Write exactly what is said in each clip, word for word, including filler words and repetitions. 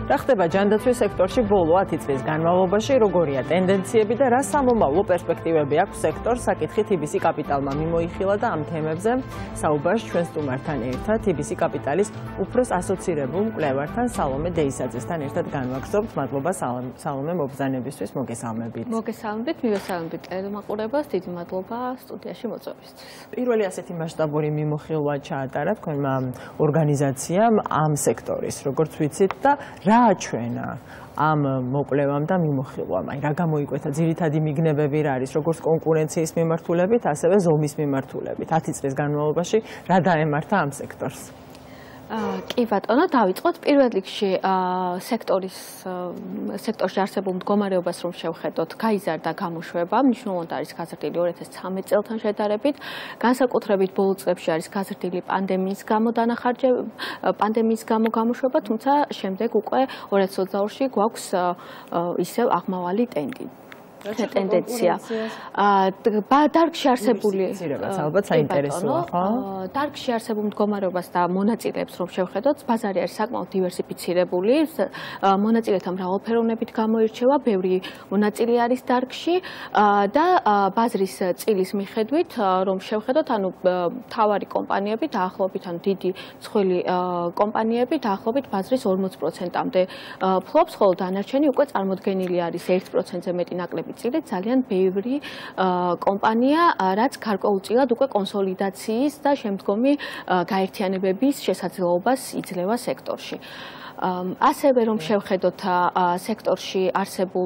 რა ხდება ჯანდაცვის სექტორში ბოლო ათი წლის განმავლობაში, როგორია ტენდენციები და რა სამომავლო პერსპექტივები აქვს სექტორს, საკითხი თი ბი სი კაპიტალმა მიმოიხილა და ამ თემებზე საუბარს ჩვენ სტუმართან ერთად თი ბი სი კაპიტალის უფროს ასოცირებულ მკვლევართან სალომე დეისაძესთან ერთად განვაგრძობთ. მადლობა სალომე მობრძანებისთვის, მოგესალმებით. მოგესალმებით, მივესალმებით ტელემაყურებელს, დიდი მადლობა სტუდიაში მოწვევისთვის. პირველი ასეთი მასშტაბური მიმოხილვა ჩაატარა თქვენმა ორგანიზაციამ ამ სექტორის, როგორც ვიცით და რა აჩვენა ამ მოკვლევამ და მიმოხილვამ, აი რა გამოიკვეთა ძირითადი მიგნებები რა არის, როგორც კონკურენციის მიმართულებით, ასევე ზომის მიმართულებით. ათი წლის განმავლობაში რა დაემართა ამ სექტორს? კი ბატონო, დავიწყოთ პირველ რიგში სექტორის სექტორში არსებულ მდგომარეობას რომ შევხედოთ, გაიზარდა გამოშვება, მნიშვნელოვნად არის გაზრდილი ორი ათას ცხრამეტ წელთან შედარებით, განსაკუთრებით ბოლო წლებში არის გაზრდილი პანდემიის გამო დანახარჯები, პანდემიის გამო გამოშვება, თუმცა შემდეგ უკვე ორი ათას ოცდაორში გვაქვს ისევ აღმავალი ტენდენცია. დარგში არსებული ალბათ საინტერესოა, ხო? დარგში არსებულ მდგომარეობას და მონაწილეებს რომ შევხედოთ, ბაზარი არის საკმაოდ დივერსიფიცირებული, მონაწილეთა მრავალფეროვნებით გამოირჩევა, ბევრი მონაწილე არის დარგში და ბაზრის წილის მიხედვით რომ შევხედოთ, ანუ მთავარი კომპანიები დაახლოებით, ანუ დიდი მსხვილი კომპანიები დაახლოებით ბაზრის ორმოც პროცენტამდე ფლობს, ხოლო დანარჩენი უკვე წარმოდგენილი არის ერთ პროცენტზე მეტი ნაკლები წილი ძალიან ბევრი კომპანია, რაც გარკვეულწილად უკვე კონსოლიდაციის და შემდგომი გაერთიანებების შესაძლებლობას იძლევა სექტორში. ასევე რომ შევხედოთ სექტორში არსებულ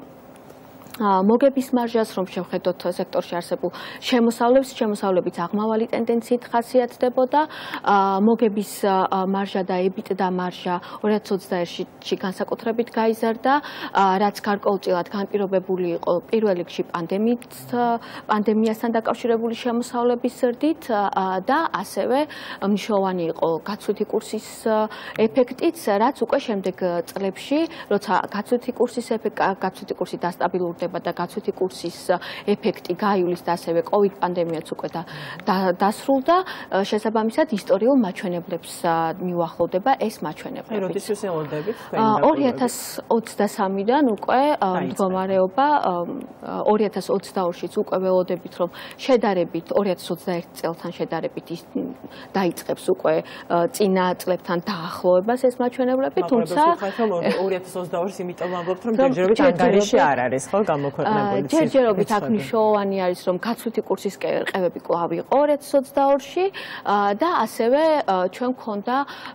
მოგების მარჟას, რომ შევხედოთ სექტორში არსებულ შემოსავლებს, შემოსავლებით აღმავალი ტენდენციით ხასიათდებოდა, მოგების მარჟა და ებიტდა მარჟა ორი ათას ოცდაერთში განსაკუთრებით გაიზარდა, რაც გარკვეულწილად განპირობებული იყო პირველ რიგში პანდემიით, პანდემიასთან დაკავშირებული შემოსავლების ზრდით და ასევე მნიშვნელოვანი იყო გაცვლითი კურსის ეფექტიც, რაც უკვე შემდეგ წლებში, როცა გაცვლითი კურსის ეფექტი, გაცვლითი კურსი დასტაბილურდება და გაცვლითი კურსის ეფექტი გაივლის და ასევე კოვიდ პანდემიაც უკვე დასრულდა, შესაბამისად ისტორიულ მაჩვენებლებს მიუახლოვდება ეს მაჩვენებლები. როდის ვისაუბრდებით? ორი ათას ოცდასამიდან უკვე მდგომარეობა ორი ათას ოცდაორშიც უკვე ველოდებით, რომ შედარებით ორი ათას ოცდაერთი წელთან შედარებით დაიწყებს უკვე წინა წლებთან დაახლოებას ეს მაჩვენებლები, თუმცა ორი ათას ოცდაორს იმიტომ ვამბობთ, რომ ჯერჯერობით ანგარიში არ არის, ხო? ჯერჯერობით აქ მნიშვნელოვანი არის, რომ გაცვლითი კურსის ყევები კვლავ იყო ორი ათას ოცდაორში და ასევე ჩვენ გვქონდა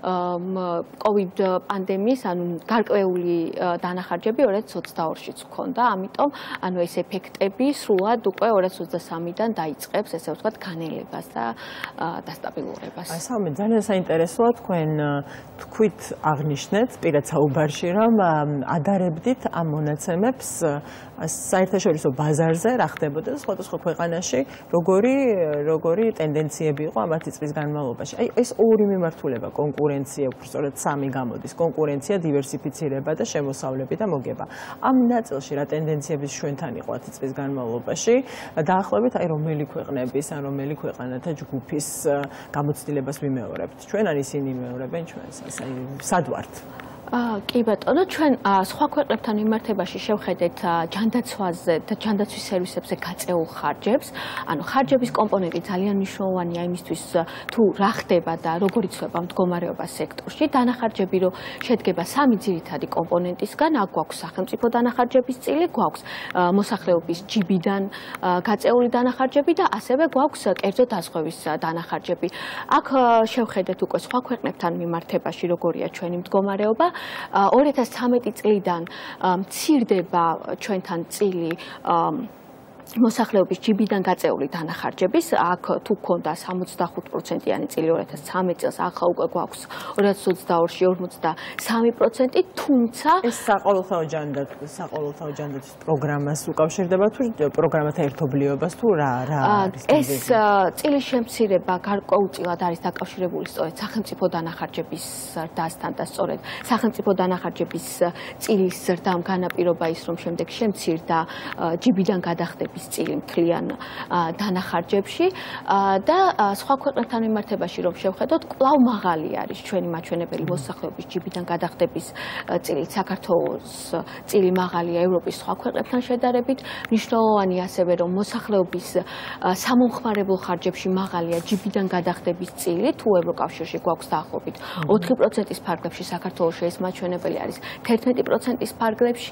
კოვიდ პანდემიის, ანუ გარკვეული დანახარჯები ორი ათას ოცდაორშიც გვქონდა, ამიტომ ანუ ეს ეფექტები სრულად უკვე ორი ათას ოცდასამიდან დაიწყებს, ესე ვთქვათ, განელებას და დასტაბილურებას. აი, სალომე, ძალიან საინტერესოა თქვენ თქვით აღნიშნეთ პირად საუბარში, რომ ადარებდით ამ მონაცემებს საერთაშორისო ბაზარზე რა ხდებოდა სხვადასხვა ქვეყანაში, როგორი როგორი ტენდენციები იყო ამ ათი წლის განმავლობაში. აი ეს ორი მიმართულება, კონკურენცია, უბრალოდ სამი გამოდის, კონკურენცია, დივერსიფიცირება და შემოსავლები და მოგება. ამ ნაწილში რა ტენდენციები ჩვენთან იყო ათი წლის განმავლობაში, დაახლოებით აი რომელი ქვეყნების, ან რომელი ქვეყანათა ჯგუფის გამოცდილებას ვიმეორებთ. ჩვენ ან ისინი იმეორებენ ჩვენს, აი სად ვართ? კი ბატონო, ჩვენ სხვა ქვეყნებთან მიმართებაში შევხედეთ ჯანდაცვაზე და ჯანდაცვის სერვისებზე გაწეულ ხარჯებს. ანუ ხარჯების კომპონენტი ძალიან მნიშვნელოვანია იმისთვის, თუ რა ხდება და როგორ იცვლება მდგომარეობა სექტორში. დანახარჯები რო შედგება სამი ძირითადი კომპონენტისგან, აქ გვაქვს სახელმწიფო დანახარჯების წილი, გვაქვს მოსახლეობის ჯიბიდან გაწეული დანახარჯები და ასევე გვაქვს კერძო დაზღვევის დანახარჯები. აქ შევხედეთ უკვე სხვა ქვეყნებთან მიმართებაში, როგორია ჩვენი მდგომარეობა. ორი ათას ცხრამეტი წლიდან მცირდება ჩვენთან წილი მოსახლეობის ჯიბიდან გაწეული დანახარჯების, აქ თუ გქონდა სამოცდახუთ პროცენტიანი წილი ორი ათას ცხრამეტ წელს, ახლა უკვე გვაქვს ორი ათას ოცდაორში ორმოცდასამი პროცენტი, თუმცა ეს საყოველთაო ჯანდაცვის საყოველთაო ჯანდაცვის პროგრამას უკავშირდება თუ პროგრამათა ერთობლიობას თუ რა რა არის? ეს წილის შემცირება გარკვეულწილად არის დაკავშირებული სწორედ სახელმწიფო დანახარჯების ზრდასთან და სწორედ სახელმწიფო დანახარჯების წილის ზრდამ განაპირობა ის, რომ შემდეგ შემცირდა ჯიბიდან გადახდები განათლების წილი მთლიან დანახარჯებში და სხვა ქვეყნებთან მიმართებაში რომ შევხედოთ, კვლავ მაღალი არის ჩვენი მაჩვენებელი მოსახლეობის ჯიბიდან გადახდების წილი. საქართველოს წილი მაღალია ევროპის სხვა ქვეყნებთან შედარებით. მნიშვნელოვანი ასევე რომ მოსახლეობის სამომხმარებლო ხარჯებში მაღალია ჯიბიდან გადახდების წილი, თუ ევროკავშირში გვაქვს დაახლოებით ოთხი პროცენტის ფარგლებში, საქართველოში ეს მაჩვენებელი არის თერთმეტი პროცენტის ფარგლებში.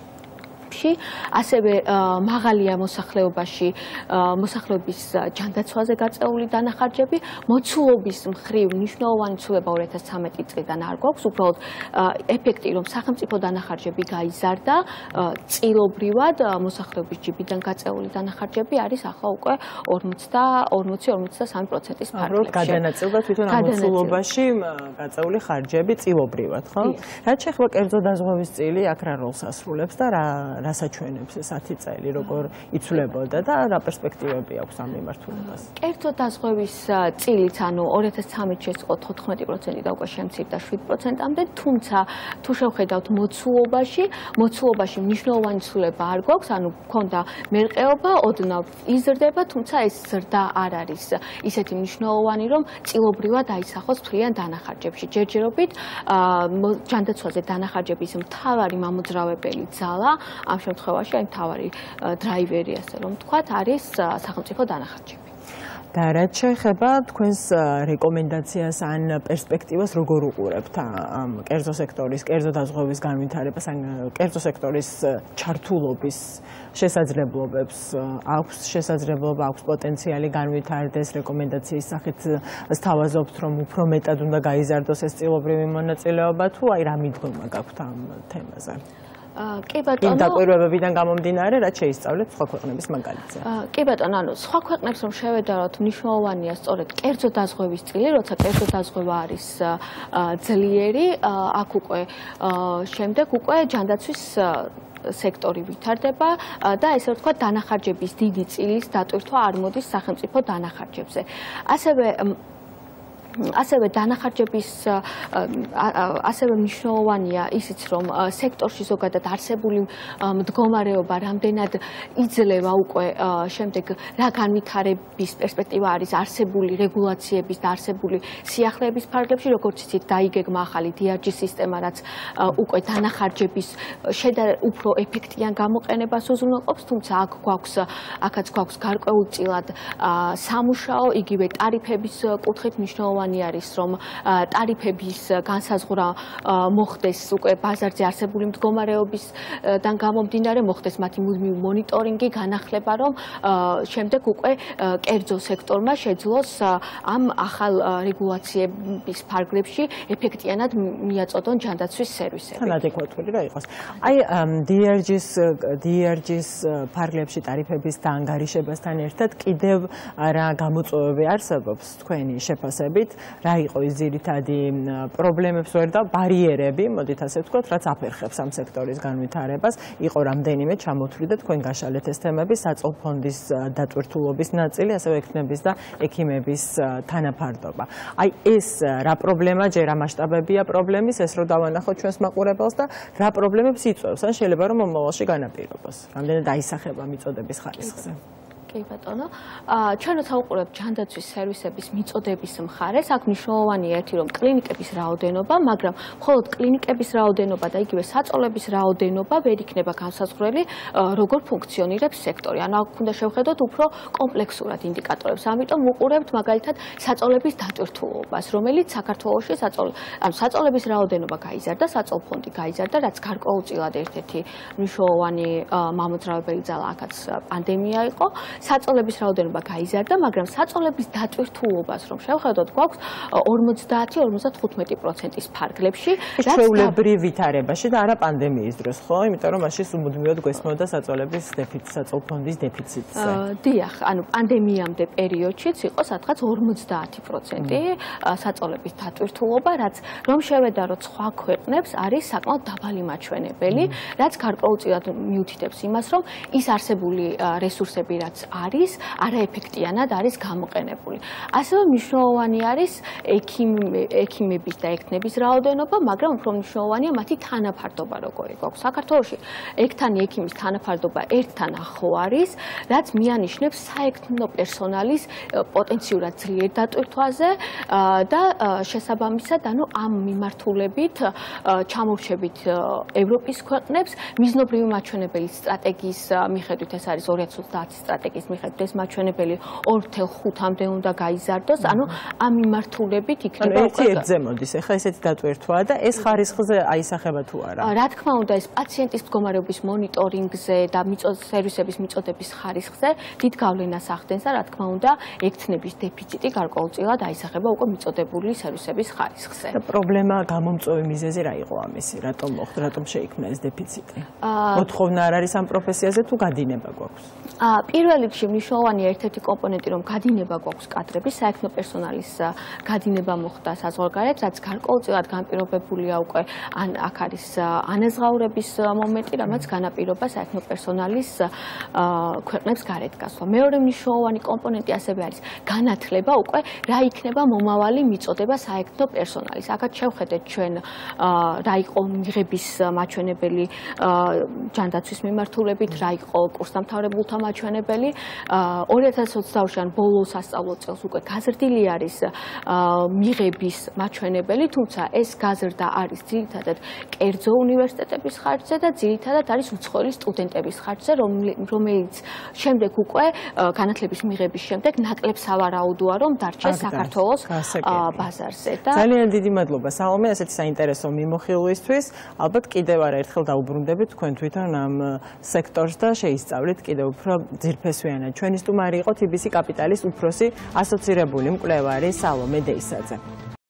ასევე მაღალია მოსახლეობაში მოსახლეობის ჯანდაცვაზე გაწეული დანახარჯები, მოცულობის მხრივ მნიშვნელოვანი ცვლილება ორი ათას ცხრამეტი წლიდან არ გვაქვს, უბრალოდ ეფექტი რომ სახელმწიფო დანახარჯები გაიზარდა, წილობრივად მოსახლეობის ჯიბიდან გაწეული დანახარჯები არის ახლა უკვე ორმოცი ორმოცდასამი პროცენტის ფარგლებში. გადანაწილდა თვითონ მოცულობაში გაწეული ხარჯები წილობრივად, ხო? რაც შეეხება კერძო დაზღვევის წილი, აქ რა როლს ასრულებს და რა რასაჩვენებს ეს ათი წელი, როგორ იცვლებოდა და რა პერსპექტივები აქვს ამ მიმართულებას? კერძო დაზღვევის წილიც, ანუ ორი ათას ცხრამეტში ეს იყო თოთხმეტი პროცენტი და უკვე შემცირდა შვიდ პროცენტამდე, თუმცა თუ შევხედავთ მოცულობაში, მოცულობაში მნიშვნელოვანი ცვლილება არ გვაქვს, ანუ გქონდა მერყეობა, ოდნავ იზრდება, თუმცა ეს ზრდა არ არის ისეთი მნიშვნელოვანი, რომ წილობრივად აისახოს მთლიან დანახარჯებში. ჯერჯერობით ჯანდაცვაზე დანახარჯების მთავარი მამოძრავებელი ძალა ამ შემთხვევაში აი მთავარი დრაივერი, ასე რომ ვთქვათ, არის სახელმწიფო დანახარჯები. და რაც შეეხება თქვენს რეკომენდაციას ან პერსპექტივას როგორ უყურებთ ამ კერძო სექტორის, კერძო დაზღვევის განვითარებას, ან კერძო სექტორის ჩართულობის შესაძლებლობებს, აქვს შესაძლებლობა, აქვს პოტენციალი განვითარდეს რეკომენდაციის სახით სთავაზობთ, რომ უფრო მეტად უნდა გაიზარდოს ეს წილობრივი მონაწილეობა, თუ აი რა მიდგომა გაქვთ ამ თემაზე? კი ბატონო, იმ დაკვირვებებიდან გამომდინარე, რაც შეისწავლეთ სხვა ქვეყნების მაგალითზე. კი ბატონო, ანუ სხვა ქვეყნებს რომ შევედაროთ, მნიშვნელოვანია სწორედ კერძო დაზღვევის წილი, როცა კერძო დაზღვევა არის ძლიერი, აქ უკვე შემდეგ უკვე ჯანდაცვის სექტორი ვითარდება და ესე ვთქვათ, დანახარჯების დიდი წილის დატვირთვა არ მოდის სახელმწიფო დანახარჯებზე. ასევე ასევე დანახარჯების ასევე მნიშვნელოვანია ისიც, რომ სექტორში ზოგადად არსებული მდგომარეობა რამდენად იძლევა უკვე შემდეგ რა განვითარების პერსპექტივა არის არსებული რეგულაციების და არსებული სიახლეების ფარგლებში, როგორც იცით, დაიგეგმა ახალი დი არ ჯი სისტემა, რაც უკვე დანახარჯების შედარებით უფრო ეფექტიან გამოყენებას უზრუნველყოფს, თუმცა აქ გვაქვს აქაც გვაქვს გარკვეულწილად სამუშაო, იგივე ტარიფების კუთხით მნიშვნელოვანი არის, რომ ტარიფების განსაზღვრა მოხდეს უკვე ბაზარზე არსებული მდგომარეობისგან გამომდინარე, მოხდეს მათი მუდმივი მონიტორინგი, განახლება, რომ შემდეგ უკვე კერძო სექტორმა შეძლოს ამ ახალ რეგულაციების ფარგლებში ეფექტიანად მიაწოდონ ჯანდაცვის სერვისები. თან ადეკვატური რა იყოს. აი დი არ ჯის ფარგლებში ტარიფების დაანგარიშებასთან ერთად კიდევ რა გამოწვევები არსებობს თქვენი შეფასებით? რა იყო ის ძირითადი პრობლემებს ვერ და ბარიერები, მოდით ასე ვთქვათ, რაც აფერხებს ამ სექტორის განვითარებას, იყო რამდენიმე ჩამოთვლიდა თქვენ გაშალეთ ეს თემები, საწოლფონდის დატვირთულობის ნაწილი, ასევე ექიმების და ექიმების თანაფარდობა. აი ეს რა პრობლემა, ჯერ რა მასშტაბებია პრობლემის, ეს რო დავანახოთ ჩვენს მაყურებელს და რა პრობლემებს იწვევს, ან შეიძლება რომ მომავალში განაპირობოს. რამდენად აისახება მიწოდების ხარისხზე. კი ბატონო, ჩვენ როცა ვუყურებთ ჯანდაცვის სერვისების მიწოდების მხარეს, აქ მნიშვნელოვანია ერთი, რომ კლინიკების რაოდენობა, მაგრამ მხოლოდ კლინიკების რაოდენობა და იგივე საწოლების რაოდენობა ვერ იქნება განსაზღვრელი, როგორ ფუნქციონირებს სექტორი. ანუ აქ უნდა შევხედოთ უფრო კომპლექსურად ინდიკატორებს. ამიტომ ვუყურებთ მაგალითად საწოლების დატვირთულობას, რომელიც საქართველოში საწოლ, ანუ საწოლების რაოდენობა გაიზარდა, საწოლფონდი გაიზარდა, რაც გარკვეულწილად ერთ-ერთი მნიშვნელოვანი მამოძრავებელი ძალა აქაც პანდემია იყო. საწოლების რაოდენობა გაიზარდა, მაგრამ საწოლების დატვირთულობას რომ შევხედოთ, გვაქვს ორმოცდაათი ორმოცდათხუთმეტი პროცენტის ფარგლებში, რაც ჩვეულებრივ ვითარებაში და არა პანდემიის დროს, ხო? იმიტომ რომ მაშინ სულ გვესმოდა საწოლების დეფიციტი, საწოლფონდის დეფიციტზე. დიახ, ანუ პანდემიამდე პერიოდშიც იყო სადღაც ორმოცდაათი პროცენტი საწოლების დატვირთულობა, რაც რომ შევედაროთ სხვა ქვეყნებს, არის საკმაოდ დაბალი მაჩვენებელი, რაც გარკვეულწილად მიუთითებს იმას, რომ ის არსებული რესურსები, რაც არის არაეფექტიანად არის გამოყენებული. ასევე მნიშვნელოვანი არის ექიმების და ექნების რაოდენობა, მაგრამ უფრო მნიშვნელოვანია მათი თანაფარდობა როგორი გვაქვს. საქართველოში ექთანი ექიმის თანაფარდობა ერთთან ახლო არის, რაც მიანიშნებს საექნო პერსონალის პოტენციურად ძლიერ დატვირთვაზე და შესაბამისად, ანუ ამ მიმართულებით ჩამორჩებით ევროპის ქვეყნებს მიზნობრივი მაჩვენებელი სტრატეგიის მიხედვით ეს არის ორი ათას ოცდაათი სტრატეგიის მიხედვით ეს მაჩვენებელი ორი ათას ხუთამდე უნდა გაიზარდოს, ანუ ამ მიმართულებით იქნება უკვე ერთი ერთზე მოდის. ეხლა ესეთი დატვირთვაა და ეს ხარისხზე აისახება თუ არა? რა თქმა უნდა, ეს პაციენტის მდგომარეობის მონიტორინგზე და სერვისების მიწოდების ხარისხზე დიდ გავლენას ახდენს და რა თქმა უნდა, ექთნების დეფიციტი გარკვეულწილად აისახება უკვე მიწოდებული სერვისების ხარისხზე. და პრობლემა გამომწვევი მიზეზი რა იყო ამისი? რატომ მოხდა, რატომ შეიქმნა ეს დეფიციტი? მოთხოვნა არ არის ამ პროფესიაზე თუ გადინება გვაქვს? პირველ რიგში მნიშვნელოვანია ერთ-ერთი კომპონენტი, რომ გადინება გვაქვს კადრების, საექნო პერსონალის გადინება მოხდა საზღვარგარეთ, რაც გარკვეულწილად განპირობებულია უკვე ან აქ არის ანაზღაურების მომენტი, რამაც განაპირობა საექნო პერსონალის ქვეყნებს გარეთ გასვლა. მეორე მნიშვნელოვანი კომპონენტი ასევე არის განათლება, უკვე რა იქნება მომავალი მიწოდება საექნო პერსონალის. აქაც შევხედეთ ჩვენ რა იყო მიღების მაჩვენებელი ჯანდაცვის მიმართულებით, რა იყო კურსდამთავრებულთა მაჩვენებელი. ორი ათას ოცდაოთხში ან ბოლო სასწავლო წელს უკვე გაზრდილი არის მიღების მაჩვენებელი, თუმცა ეს გაზრდა არის ძირითადად კერძო უნივერსიტეტების ხარჯზე და ძირითადად არის უცხოელი სტუდენტების ხარჯზე, რომელიც შემდეგ უკვე განათლების მიღების შემდეგ ნაკლებ სავარაუდოა, რომ დარჩეს საქართველოს ბაზარზე. ძალიან დიდი მადლობა სალომე, ასეთი საინტერესო მიმოხილვისთვის. ალბათ კიდევ არაერთხელ დაუბრუნდებით თქვენ თვითონ ამ სექტორს და შეისწავლით კიდევ უფრო ძირფესვიანად. ჩვენი სტუმარი იყო თბილისის კაპიტალის უფროსი ასოცირებული მკვლევარი სალომე დეისაძე.